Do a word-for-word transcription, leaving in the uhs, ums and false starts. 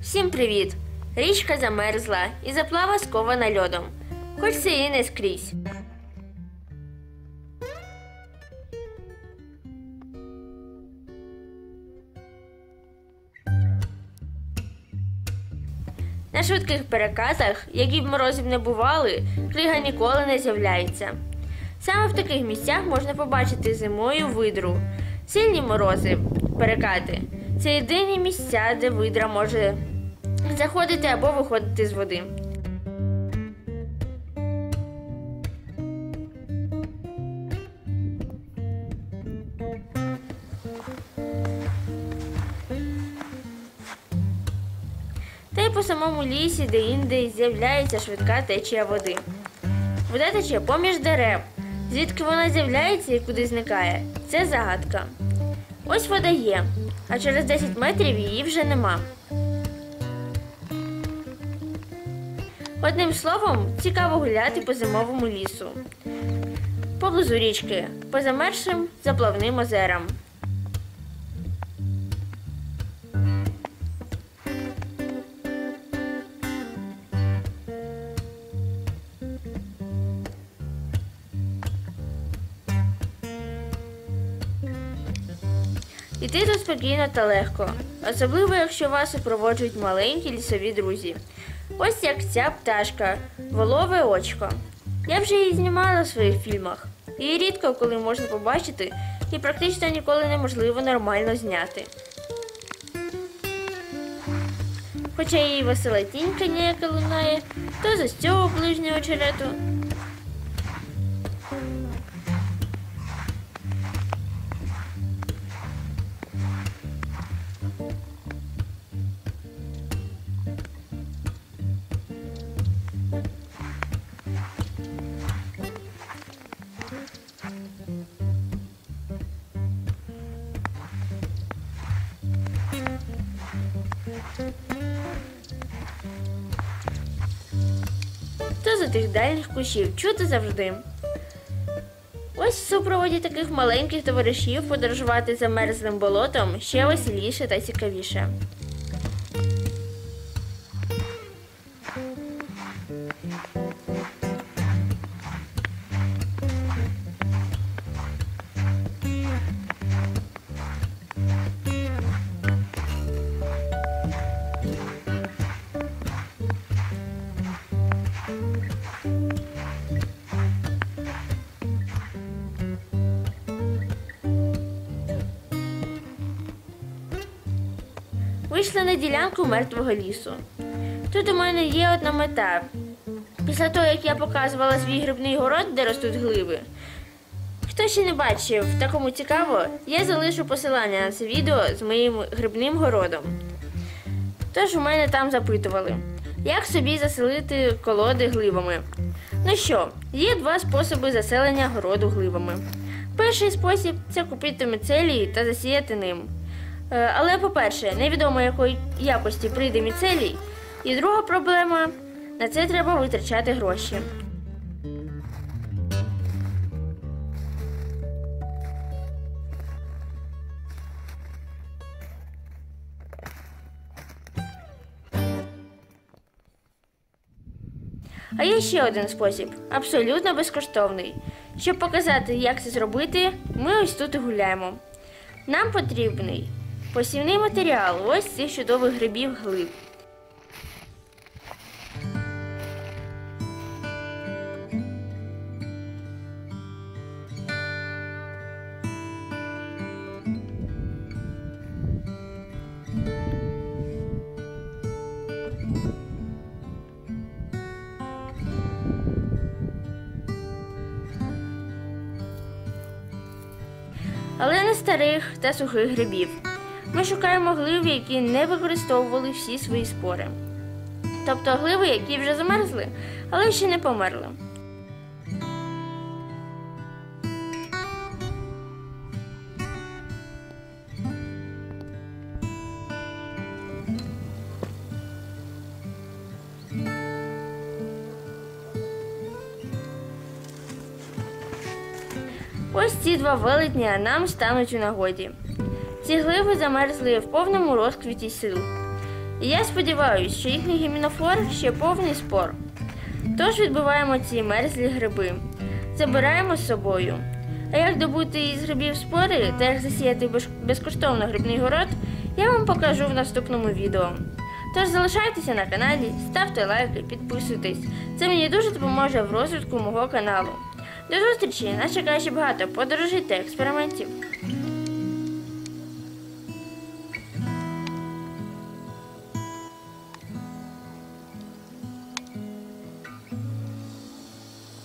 Всім привіт! Річка замерзла і заплава скована льодом, хоч це і не скрізь. На швидких переказах, які б морозів не бували, крига ніколи не з'являється. Саме в таких місцях можна побачити зимою видру. Сильні морози, перекати – це єдині місця, де видра може заходити або виходити з води. Та й по самому лісі де-інде з'являється швидка течія води. Вода тече поміж дерев. Звідки вона з'являється і куди зникає – це загадка. Ось вода є, а через десять метрів її вже нема. Одним словом, цікаво гуляти по зимовому лісу. Поблизу річки, по замерзшим заплавним озерам. Іти тут спокійно та легко, особливо якщо вас супроводжують маленькі лісові друзі. Ось як ця пташка – волове очко. Я вже її знімала в своїх фільмах. Її рідко коли можна побачити і практично ніколи неможливо нормально зняти. Хоча її весела тінька ніяка лунає, то з цього ближнього очерету. То за тих дальніх кущів чути завжди. Ось в супроводі таких маленьких товаришів подорожувати замерзлим болотом ще веселіше та цікавіше. Вийшли на ділянку мертвого лісу. Тут у мене є одна мета. Після того, як я показувала свій грибний город, де ростуть гливи. Хто ще не бачив, такому цікаво, я залишу посилання на це відео з моїм грибним городом. Тож у мене там запитували, як собі заселити колоди гливами. Ну що, є два способи заселення городу гливами. Перший спосіб – це купити міцелій та засіяти ним. Але, по-перше, невідомо якої якості прийде міцелій. І друга проблема – на це треба витрачати гроші. А є ще один спосіб, абсолютно безкоштовний. Щоб показати, як це зробити, ми ось тут і гуляємо. Нам потрібний посівний матеріал, ось цих чудових грибів глиб. Але не старих та сухих грибів. Ми шукаємо гливи, які не використовували всі свої спори. Тобто гливи, які вже замерзли, але ще не померли. Ось ці два велетня нам стануть у нагоді. Ці гливи замерзли в повному розквіті сил. І я сподіваюся, що їхній гімінофор ще повний спор. Тож відбиваємо ці мерзлі гриби. Забираємо з собою. А як добути із грибів спори та як засіяти безкоштовно грибний город, я вам покажу в наступному відео. Тож залишайтеся на каналі, ставте лайки, підписуйтесь. Це мені дуже допоможе в розвитку мого каналу. До зустрічі! Нас чекає ще багато подорожей та експериментів.